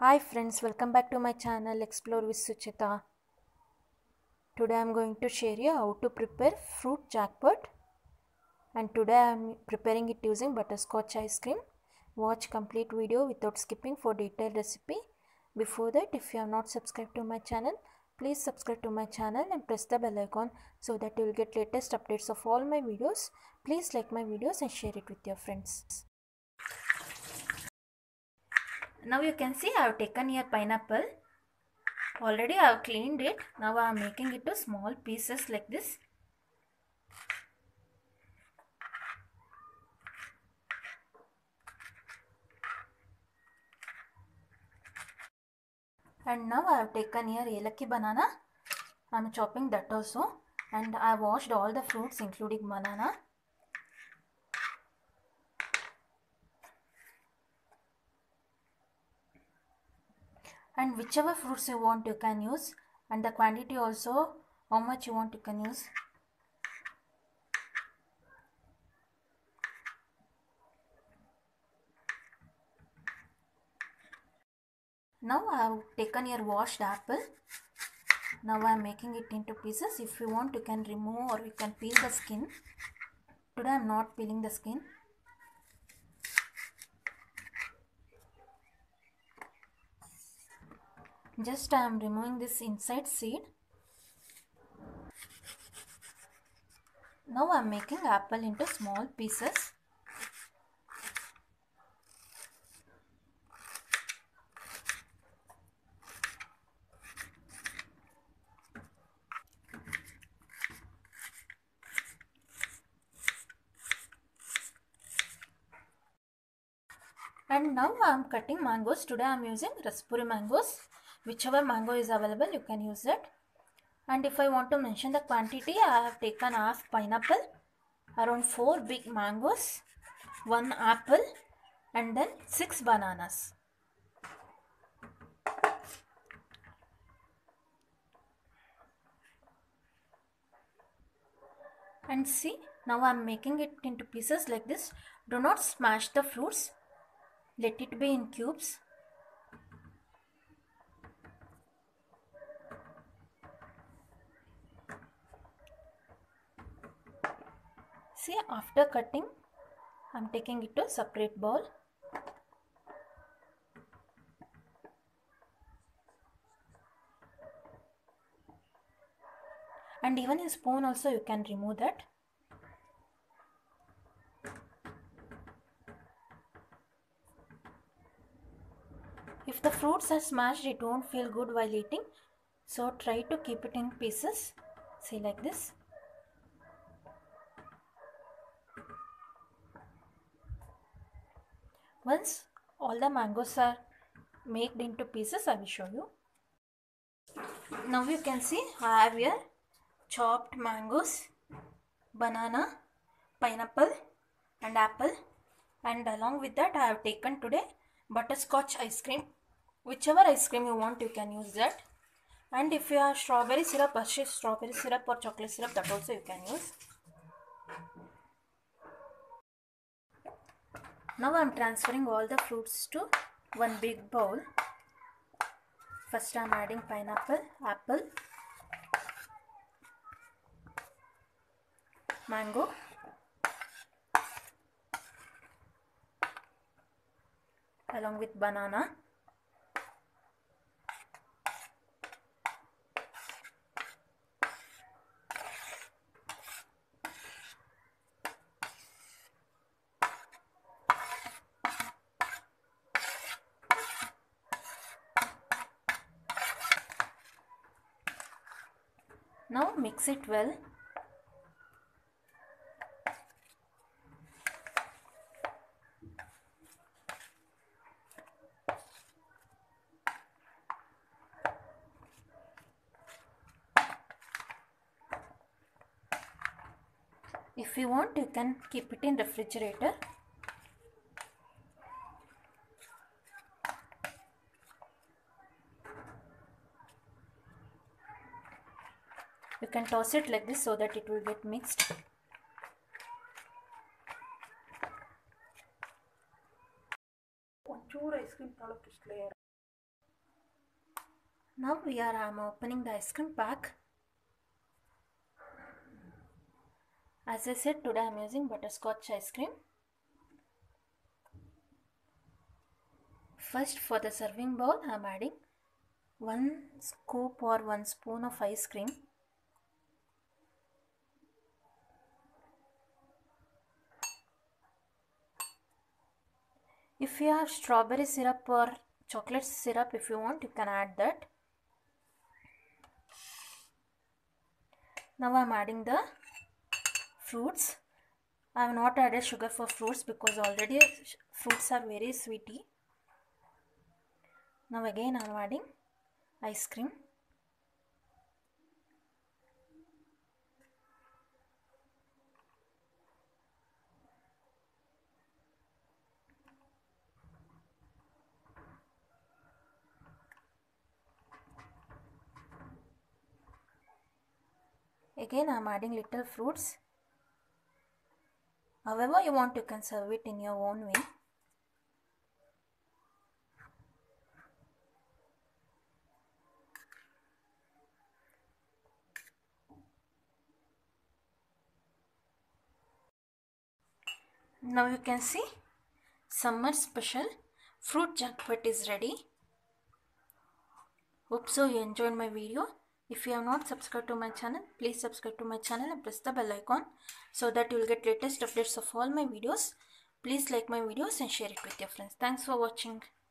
Hi friends, welcome back to my channel Explore with Suchita. Today I am going to share you how to prepare fruit jackpot, and today I am preparing it using butterscotch ice cream. Watch complete video without skipping for detailed recipe. Before that, if you have not subscribed to my channel, please subscribe to my channel and press the bell icon so that you will get latest updates of all my videos. Please like my videos and share it with your friends. Now you can see I have taken here pineapple. Already I have cleaned it. Now I am making it to small pieces like this. And now I have taken here Elakki banana. I am chopping that also. And I washed all the fruits including banana. And whichever fruits you want you can use. And the quantity also, how much you want you can use. Now I have taken here washed apple. Now I am making it into pieces. If you want you can remove or you can peel the skin. Today I am not peeling the skin. Just I am removing this inside seed. Now I am making apple into small pieces. And now I am cutting mangoes. Today I am using raspberry mangoes. Whichever mango is available you can use it. And if I want to mention the quantity, I have taken half pineapple, around 4 big mangoes, 1 apple and then 6 bananas. And see, now I am making it into pieces like this. Do not smash the fruits. Let it be in cubes. See, after cutting, I am taking it to a separate bowl. And even a spoon also you can remove that. If the fruits are smashed, it won't feel good while eating. So try to keep it in pieces. See, like this. Once all the mangoes are made into pieces, I will show you. Now you can see I have here chopped mangoes, banana, pineapple and apple, and along with that I have taken today butterscotch ice cream. Whichever ice cream you want you can use that. And if you have strawberry syrup, strawberry syrup or chocolate syrup, that also you can use. Now I am transferring all the fruits to one big bowl. First I am adding pineapple, apple, mango, along with banana, now mix it well. If you want you can keep it in refrigerator. You can toss it like this so that it will get mixed. Now I'm opening the ice cream pack. As I said, today I'm using butterscotch ice cream. First, for the serving bowl, I'm adding 1 scoop or 1 spoon of ice cream. If you have strawberry syrup or chocolate syrup, if you want, you can add that. Now I'm adding the fruits. I have not added sugar for fruits because already fruits are very sweety. Now again I'm adding ice cream. Again I'm adding little fruits. However you want, you can serve it in your own way. Now you can see summer special fruit jackpot is ready. Hope so you enjoyed my video. If you have not subscribed to my channel, please subscribe to my channel and press the bell icon so that you will get latest updates of all my videos. Please like my videos and share it with your friends. Thanks for watching.